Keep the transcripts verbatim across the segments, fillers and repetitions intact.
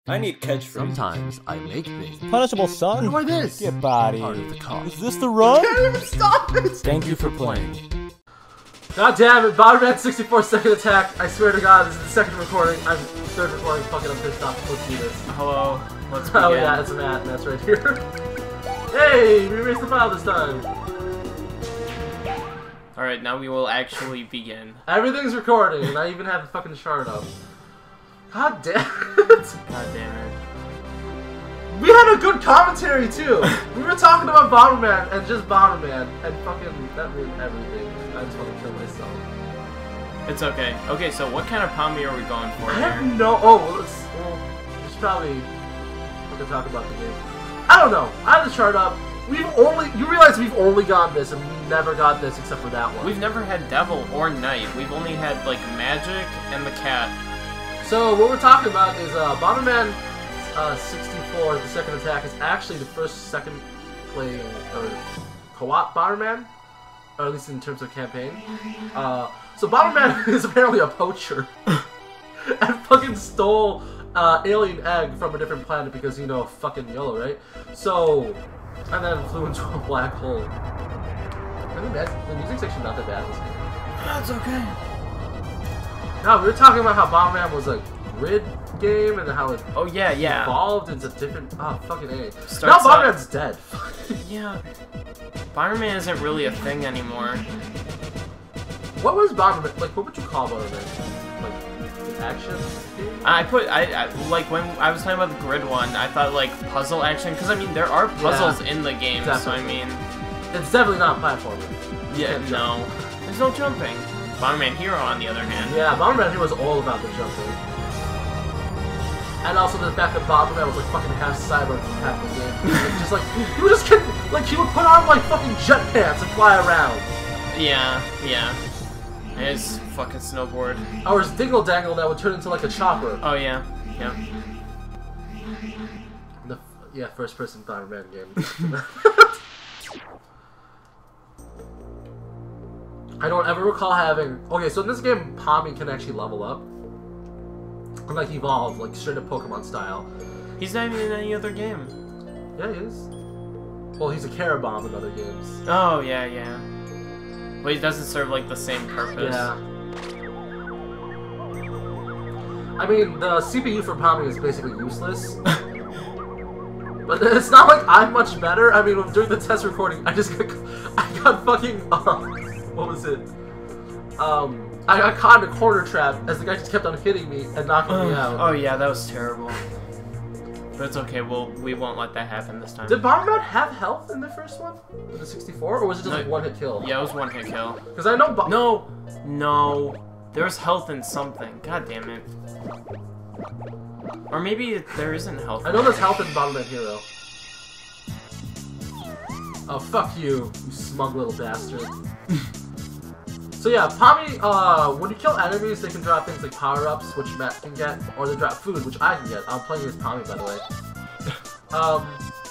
I need catchphrase. Sometimes I make things. Punishable son? Why this? Get body. Part of the cost. Is this the run? Can't even stop it! Thank you for playing. God damn it, Bomberman sixty-four second attack. I swear to God, this is the second recording. I'm third recording. Fucking, I'm pissed off. Let's do this. Hello. Let's begin. Oh yeah, it's Matt. Matt's right here. Hey, we erased the file this time. Alright, now we will actually begin. Everything's recording, and I even have the fucking chart up. God damn it. God damn it. We had a good commentary too. We were talking about Bomberman and just Bomberman, and fucking that ruined everything. I just want to kill myself. It's okay. Okay, so what kind of pommy are we going for I here? have no. Oh, well, let's. Well, we should probably. We can talk about the game. I don't know. I have the chart up. We've only. You realize we've only got this, and we never got this except for that one. We've never had Devil or Knight. We've only had like Magic and the Cat. So what we're talking about is uh, Bomberman uh, sixty-four. The second attack is actually the first second playing or co-op Bomberman, or at least in terms of campaign. Uh, so Bomberman is apparently a poacher and fucking stole uh, alien egg from a different planet because, you know, fucking YOLO, right? So, and then flew into a black hole. I mean, that's, the music's actually not that bad this game. That's okay. No, we were talking about how Bomberman was a grid game and how it Oh yeah, yeah. evolved into different. Oh, fucking A. Now Starts Bomberman's dead. Yeah. Bomberman isn't really a thing anymore. What was Bomberman? Like, what would you call Bomberman? Like, an action game? I put I, I like when I was talking about the grid one, I thought like puzzle action because I mean there are puzzles Yeah, in the game, definitely. so I mean It's definitely not platforming. yeah can't no, jump. there's no jumping. Bomberman Hero on the other hand. Yeah, Bomberman here was all about the jumping. And also the fact that Bomberman was like fucking half cyber for half the game. Like, just like, he would just get, like, he would put on like fucking jetpacks and fly around. Yeah, yeah. And his fucking snowboard. Or his dingle dangle that would turn into like a chopper. Oh yeah, yeah. The, yeah, first person Bomberman game. I don't ever recall having... Okay, so in this game, Pommy can actually level up. And, like, evolve, like, straight up Pokemon style. He's not even in any other game. Yeah, he is. Well, he's a Carabomb in other games. Oh yeah, yeah. But he doesn't serve like the same purpose. Yeah. I mean, the C P U for Pommy is basically useless. But it's not like I'm much better. I mean, during the test recording, I just got... I got fucking... Uh, what was it? Um... I got caught in a corner trap as the guy just kept on hitting me and knocking me out. Oh yeah, that was terrible. But it's okay, we'll, we won't let that happen this time. Did Bomberman have health in the first one? With the sixty-four? Or was it just No, like one hit kill? Yeah, it was one hit kill. Because I know Bo No! No! There's health in something. God damn it. Or maybe it, there isn't health. I know there's health in Bomberman Hero. Oh, fuck you, you smug little bastard. So yeah, Pommy, uh, when you kill enemies, they can drop things like power-ups, which Matt can get, or they drop food, which I can get. I'm playing as Pommy, by the way. Um,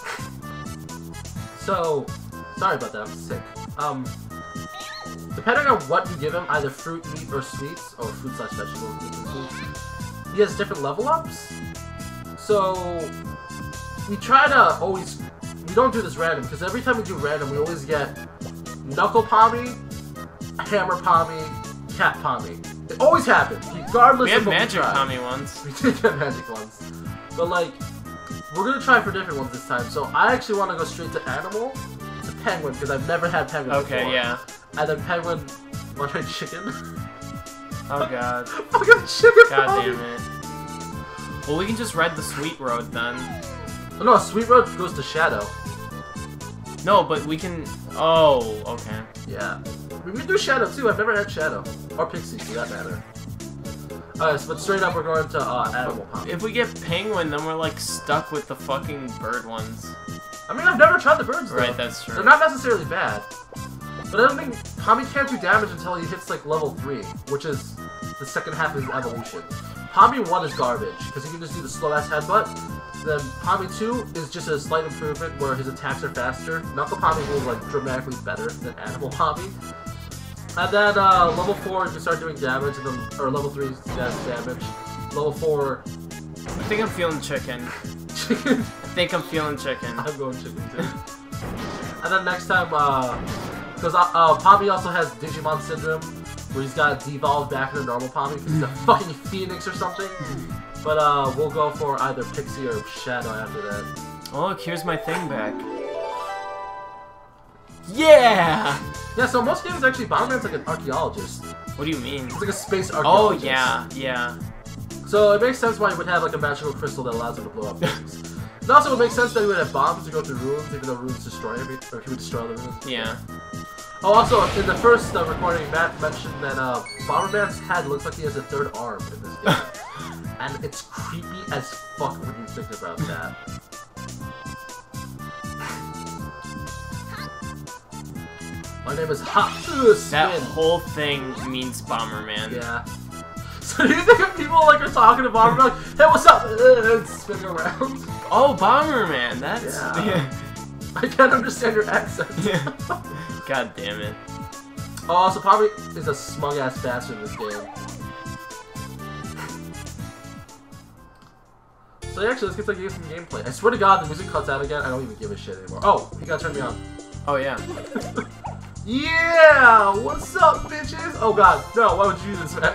so, sorry about that, I'm sick. Um, depending on what you give him, either fruit, meat, or sweets, or fruit slash vegetables, meat and sweets, he has different level-ups. So, we try to always, we don't do this random, because every time we do random, we always get Knuckle Pommy, Hammer Pommy, Cat Pommy. It always happens, regardless We had of what magic we try. Pommy once. We did get magic ones. But like, we're gonna try for different ones this time. So I actually want to go straight to Animal, to Penguin, because I've never had Penguin Okay, before. yeah. And then Penguin, want to try Chicken? Oh god. Fucking Chicken God Pommy! damn it. Well, we can just ride the Sweet Road then. Oh, no, Sweet Road goes to Shadow. No, but we can... Oh, okay. Yeah. We can do Shadow too, I've never had Shadow. Or Pixie, for that matter. Alright, but straight up we're going to uh, Animal Pommy. If we get Penguin, then we're like stuck with the fucking bird ones. I mean, I've never tried the birds though. Right, that's true. They're not necessarily bad. But I don't think Pommy can't do damage until he hits like level three, which is the second half of his evolution. Pommy one is garbage, because he can just do the slow ass headbutt. Then Pommy two is just a slight improvement where his attacks are faster. Knuckle Pommy is like dramatically better than Animal Pommy. And then uh, level four you can start doing damage, and then or level three does damage. Level four I think I'm feeling chicken. Chicken? I think I'm feeling chicken. I'm going chicken too. And then next time, uh, because uh, uh, Poppy also has Digimon syndrome, where he's got devolved back into normal Poppy because he's a fucking phoenix or something. But uh, we'll go for either Pixie or Shadow after that. Oh look, here's my thing back. Yeah! Yeah, so most games actually, Bomberman's like an archaeologist. What do you mean? It's like a space Oh archaeologist. yeah, yeah. So it makes sense why he would have like a magical crystal that allows him to blow up things. It also would make sense that he would have bombs to go through ruins, even though ruins destroy everything, or he would destroy the ruins. Yeah. Oh, also, in the first uh, recording, Matt mentioned that uh, Bomberman's head looks like he has a third arm in this game. And it's creepy as fuck when you think about that. My name is Hot Spin. That whole thing means Bomberman. Yeah. So do you think if people like are talking to Bomberman, like, hey, what's up? And spinning around. Oh, Bomberman. That's. Yeah. Yeah. I can't understand your accent. Yeah. God damn it. Oh, also, Poppy is a smug ass bastard in this game. So actually, let's get to some gameplay. I swear to God, the music cuts out again. I don't even give a shit anymore. Oh, you gotta turn me on. Oh yeah. Yeah! What's up, bitches? Oh God, no! Why would you do this, man?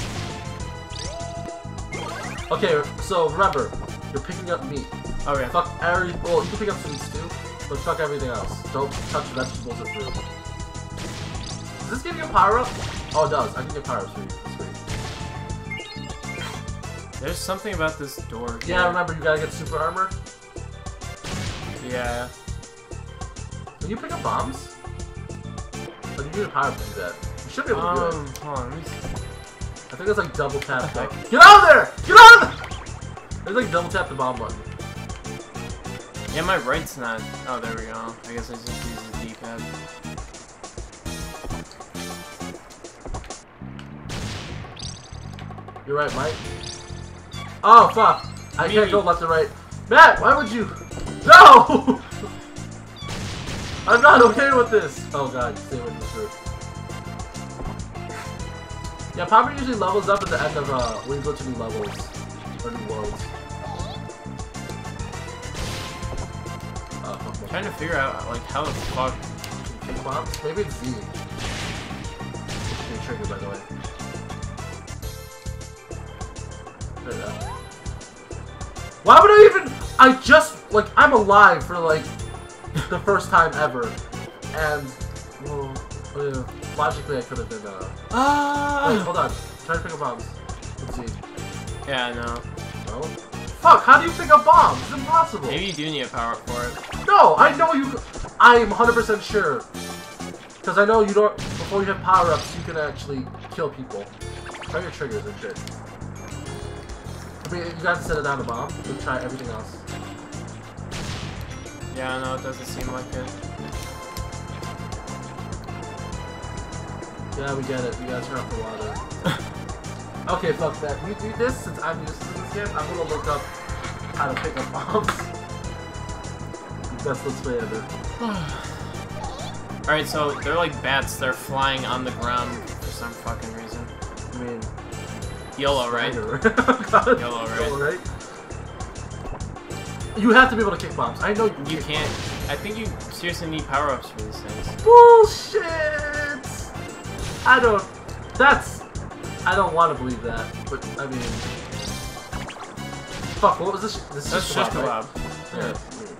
Okay, so remember, you're picking up meat. Okay. Fuck every. Well, you can pick up sweets too, but fuck everything else. Don't touch vegetables or fruit. Does this give you a power up? Oh, it does. I can get power ups for you. Sweet. There's something about this door. Yeah, here. remember, you gotta get super armor. Yeah. Can you pick up bombs? But you need a power up to do that. You should be able to do Um, it. hold on. Let me see. I think it's like double tap. What the Like, heck? get out of there! Get out of there! It's like double tap the bomb button. Yeah, my right's not. Oh, there we go. I guess I just use the D-pad. You're right, Mike. Oh fuck! I Me. can't go left and right. Matt, why would you? No! I'm not okay with this. Oh god, stay with me, fruit. Yeah, Poppy usually levels up at the end of uh when you go to new levels or new worlds. Uh, fuck, fuck. Trying to figure out like how the fuck. Pink bombs? Maybe it's Z. New trigger, by the way. There we go. Why would I even? I just like I'm alive for like the first time ever, and well, uh, logically I could have been. Uh... Ah! Wait, hold on. Try to pick up bombs. Let's see. Yeah, no. No. Fuck! How do you pick up bombs? It's impossible. Maybe you do need a power up for it. No, I know you. I am one hundred percent sure. Because I know you don't. Before you have power ups, you can actually kill people. Try your triggers and shit. I mean, you gotta set it down to bomb. We'll try everything else. Yeah, no, it doesn't seem like it. Yeah, we get it. We gotta turn off the water. Okay, fuck that. You do this since I'm used to this game. I'm gonna look up how to pick up bombs. Best let's play ever. Alright, so they're like bats. They're flying on the ground for some fucking reason. I mean, YOLO, right? God. YOLO, right? YOLO, right? You have to be able to kick bombs. I know you, You kick can't. I think you seriously need power ups for these things. Bullshit! I don't. That's. I don't want to believe that, but I mean. Fuck, what was this? This is That's shish just kebab, kebab. right?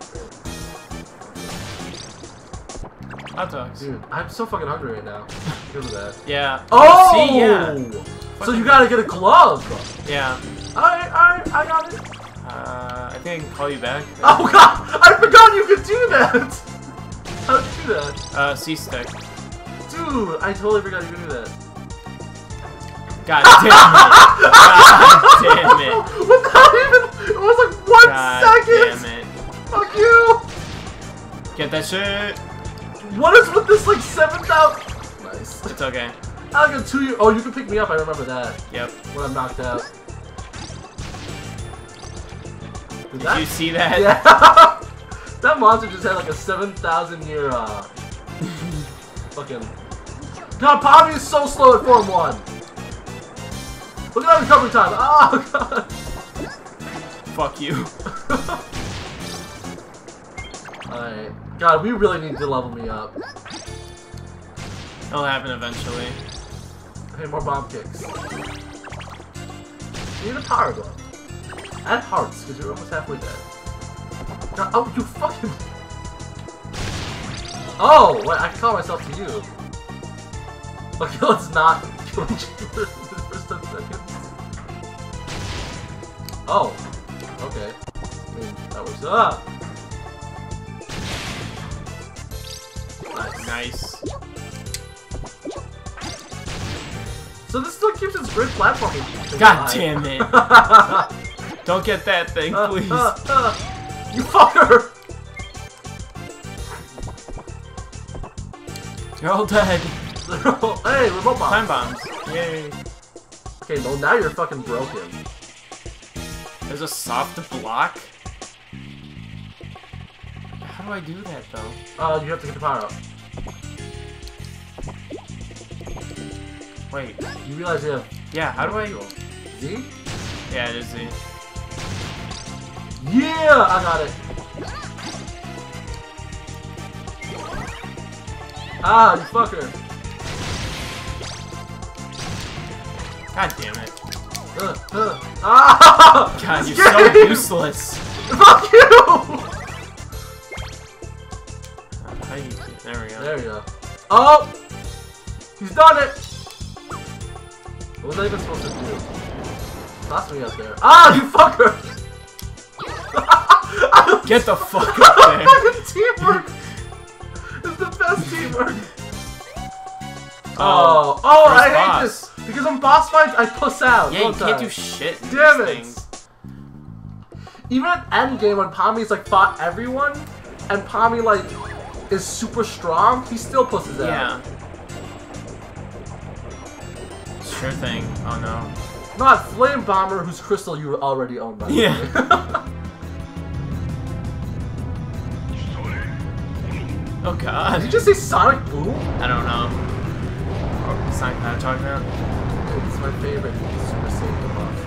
Yeah. Hot dogs. Dude, I'm so fucking hungry right now. Because of that. Yeah. Oh! See, yeah. So you gotta get a glove! Yeah. Alright, alright, I got it. Uh, I think I can call you back. Oh god! I forgot you could do that! How'd you do that? Uh, C-stick. Dude, I totally forgot you could do that. God damn it. God damn it. Without even. It was like one God second! damn it. Fuck you! Get that shit. What is with this like seven thousand? Nice. It's okay. I like a two year. Oh, you can pick me up, I remember that. Yep. When I'm knocked out. Did, Did that? you see that? Yeah! That monster just had like a seven thousand year, uh. fucking. God, Poppy is so slow at Form one! Look at that recovery time! Oh, God! Fuck you. Alright. God, we really need to level me up. It'll happen eventually. Hey, more bomb kicks. You need a power glove. Add hearts, because you're almost halfway dead. God, oh, you fucking... Oh, wait, I can call myself to you. Okay, let's not kill each other in the first ten seconds. Oh, okay. I mean, that works. Ah! Nice. Nice. So this still keeps its great platforming. God damn it. Don't get that thing, please. Uh, uh, uh, you fucker! You're all dead. Hey, remote bomb. Time bombs. Yay. Okay, well now you're fucking broken. There's a soft block? How do I do that, though? Uh, you have to get the power up. Wait. You realize you have Yeah, how do I... Z? Yeah, it is Z. Yeah! I got it. Ah, you fucker. God damn it. Uh, uh. Ah! God, This you're so game! useless. Fuck you! How you... There we go. There we go. Oh! He's done it! What was I even supposed to do? Toss me up there. Ah, you fucker! Get the fuck up there. Fucking teamwork! It's the best teamwork! Oh, oh, I first hate boss. this! Because on boss fights, I puss out. Yeah, you don't can't I? do shit in Damn these it! things. Even at endgame, when Pami's like fought everyone, and Pami like is super strong, he still pusses out. Yeah. Sure thing. Oh no. Not Flame Bomber, whose crystal you already own by the Yeah. way. Oh god. Did you just say Sonic Boom? I don't know. Oh, Sonic Hedgehog now? It's my favorite Super Saiyan buff.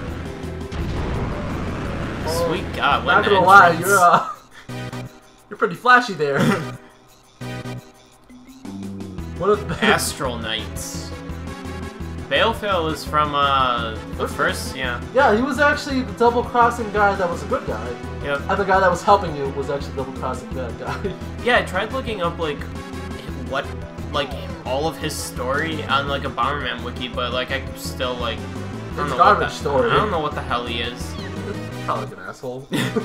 Sweet god, what Not an gonna lie, entrance. you're uh, you're pretty flashy there. What a Astral Knights. Balefell is from, uh, the first, yeah. Yeah, he was actually the double crossing guy that was a good guy. Yep. And the guy that was helping you was actually double crossing bad guy. Yeah, I tried looking up, like, what, like, all of his story on, like, a Bomberman wiki, but, like, I still, like, I don't It's know what garbage the, story. I don't know what the hell he is. Probably like an asshole.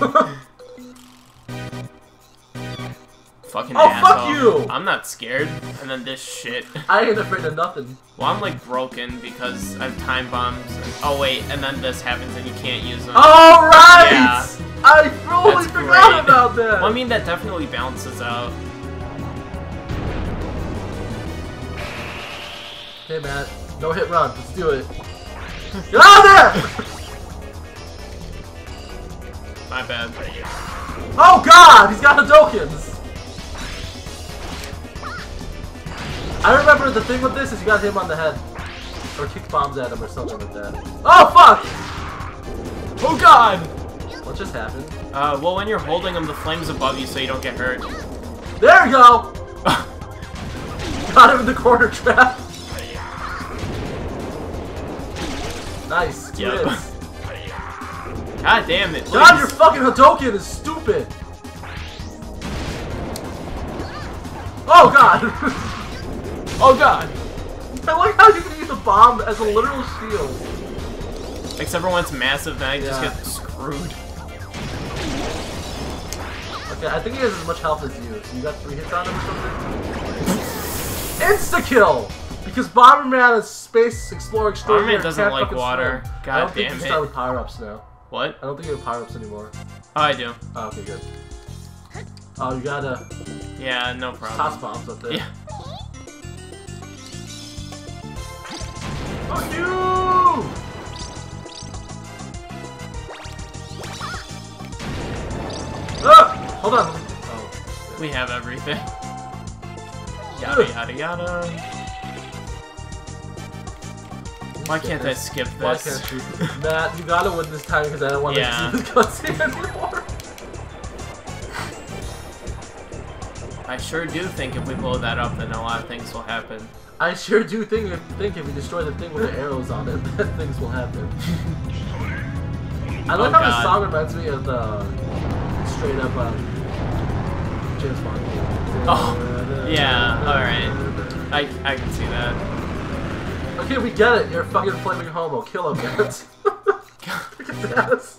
Fucking Oh, asshole. fuck you! I'm not scared. And then this shit. I ain't afraid of nothing. Well, I'm, like, broken because I have time bombs. And, oh, wait, and then this happens and you can't use them. Alright! Yeah. I fully That's forgot great. about that! Well, I mean, that definitely balances out. Hey, Matt. No hit run. Let's do it. Get out of there! My bad. Oh, God! He's got Hadokens! I remember the thing with this is you gotta hit him on the head. Or kick bombs at him or something like that. Oh, fuck! Oh, God! What just happened? Uh, well, when you're holding them, the flame's above you so you don't get hurt. There you go! Got him in the corner trap. Nice. Two Yep. hits. God damn it, God, please. your fucking Hadoken is stupid! Oh, God! Oh, God! I like how you can use a bomb as a literal shield. Except for when it's massive, then I just Yeah. get screwed. Okay, I think he has as much health as you. So you got three hits on him or something? Insta-kill! Because Bomberman is space explorer extraordinaire. Bomberman doesn't can't like fucking water. swim. God I don't think damn you it. start with power-ups now. What? I don't think you have power-ups anymore. Oh, I do. Oh, okay, good. Oh, you gotta Yeah, no problem. toss bombs up there. Yeah. Fuck you! Ah! Hold on. Oh. We have everything. Yada yada yada. Why can't I skip Why this? can't you? Matt, you gotta win this time because I don't want Yeah. to see this cutscene anymore. I sure do think if we blow that up, then a lot of things will happen. I sure do think if, think if we destroy the thing with the arrows on it, that things will happen. I like Oh, how the God. song reminds me of the straight up um, James Bond game. Oh, yeah, alright. I, I can see that. Okay, we get it. You're a fucking flaming homo. Kill him, Matt. Look at that.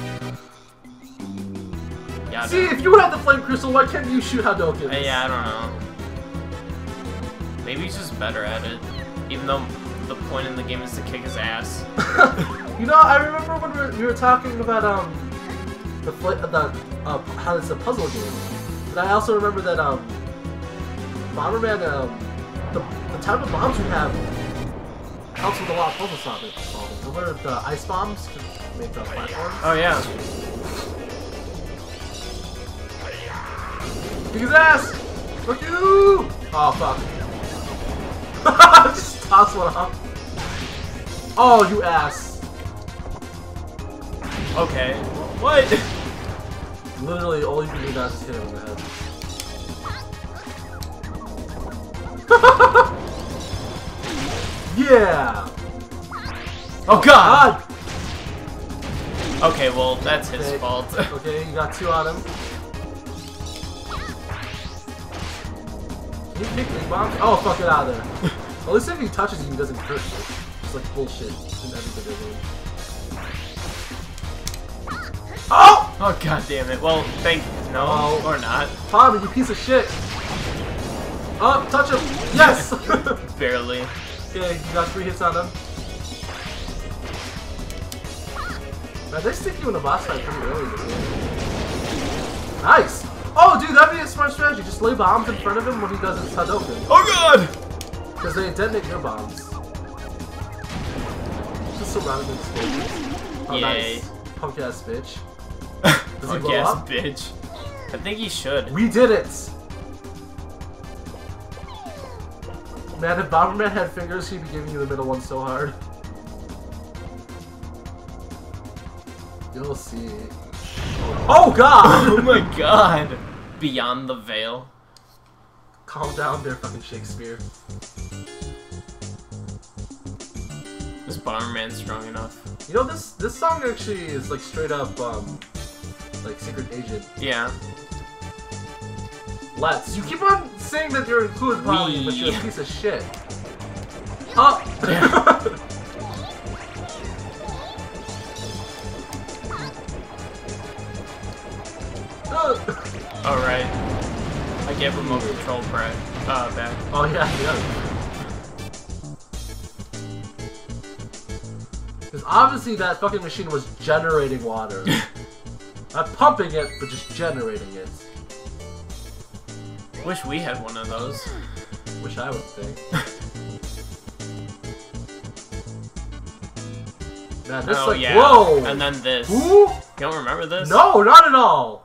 Yeah, See, if you had the flame crystal, why can't you shoot Hadokens? Uh, yeah, I don't know. Maybe he's just better at it. Even though the point in the game is to kick his ass. You know, I remember when we were, we were talking about um the fl the uh, how it's a puzzle game, but I also remember that um Bomberman um the the type of bombs you have helps with a lot of puzzle solving. solving. Remember the ice bombs to make the platforms? Oh, yeah. Kick his ass! Fuck you! Oh fuck! Just toss one off. Oh, you ass! Okay. What? Literally, all you can do now is just hit him in the head. Yeah! Oh, God! God! Okay, well, that's his Okay. fault. Okay, you got two on him. Can you kick me bombs? Oh, fuck it out of there. At least if he touches you, he doesn't hurt you. It's like bullshit in every division. Oh! Oh, God damn it. Well, thank no, Oh. or not. Tommy, you piece of shit! Oh, touch him! Yes! Barely. Okay, you got three hits on him. Man, they stick you in the boss fight pretty early in the game. Nice! Oh, dude, that'd be a smart strategy. Just lay bombs in front of him when he does his Hadouken. Oh, God! Because they detonate your bombs. Just surround him with stages. Oh, Yay. nice. Punk ass bitch. Does he Fuck blow yes, up? bitch. I think he should. We did it! Man, if Bomberman had fingers, he'd be giving you the middle one so hard. You'll see. Oh god! Oh my god! Beyond the veil. Calm down there, fucking Shakespeare. Is Bomberman strong enough? You know, this this song actually is like straight up, um, like Secret Agent. Yeah. Let's. You keep on saying that you're included, Polly, but you're a Wee. piece of shit. Oh! Alright. I get remote control back. Uh, back. Oh yeah, yeah. Because obviously that fucking machine was generating water. Not pumping it, but just generating it. Wish we had one of those. Wish I would think. Man, this Oh, like, yeah. whoa! And then this. Who? You don't remember this? No, not at all!